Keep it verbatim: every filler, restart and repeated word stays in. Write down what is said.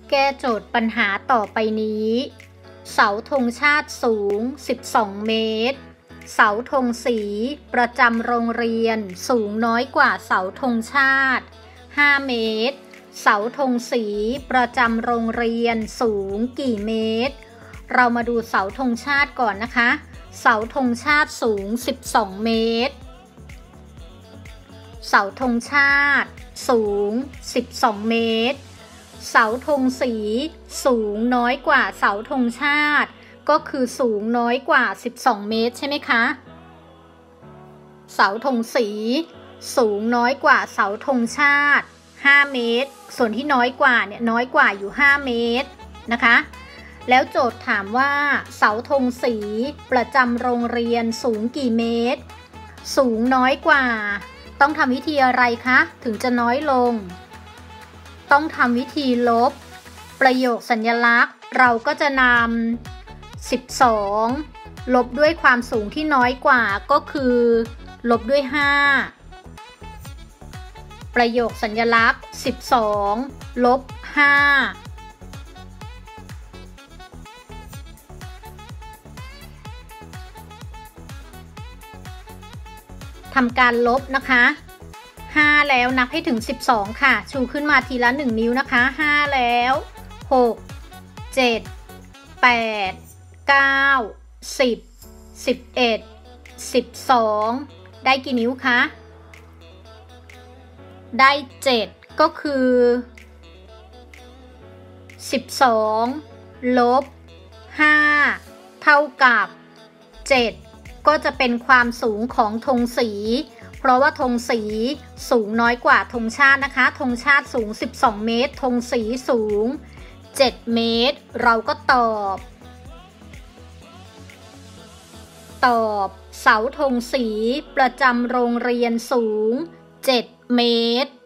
แก้โจทย์ปัญหาต่อไปนี้เสาธงชาติสูงสิบสองเมตรเสาธงสีประจำโรงเรียนสูงน้อยกว่าเสาธงชาติห้าเมตรเสาธงสีประจำโรงเรียนสูงกี่เมตรเรามาดูเสาธงชาติก่อนนะคะเสาธงชาติสูงสิบสองเมตรเสาธงชาติสูงสิบสองเมตรเสาธงสีสูงน้อยกว่าเสาธงชาติก็คือสูงน้อยกว่าสิบสองเมตรใช่ไหมคะเสาธงสีสูงน้อยกว่าเสาธงชาติห้าเมตรส่วนที่น้อยกว่าเนี่ยน้อยกว่าอยู่ห้าเมตรนะคะแล้วโจทย์ถามว่าเสาธงสีประจำโรงเรียนสูงกี่เมตรสูงน้อยกว่าต้องทำวิธีอะไรคะถึงจะน้อยลงต้องทำวิธีลบประโยคสัญลักษณ์เราก็จะนำสิบสองลบด้วยความสูงที่น้อยกว่าก็คือลบด้วยห้าประโยคสัญลักษณ์สิบสองลบห้าทำการลบนะคะห้าแล้วนับให้ถึงสิบสองค่ะชูขึ้นมาทีละหนึ่งนิ้วนะคะห้าแล้วหก เจ็ด แปด เก้า สิบ สิบเอ็ด สิบสองได้กี่นิ้วคะได้เจ็ดก็คือสิบสองลบห้าเท่ากับเจ็ดก็จะเป็นความสูงของธงสีเพราะว่าธงสีสูงน้อยกว่าธงชาตินะคะธงชาติสูงสิบสองเมตรธงสีสูงเจ็ดเมตรเราก็ตอบตอบเสาธงสีประจำโรงเรียนสูงเจ็ดเมตร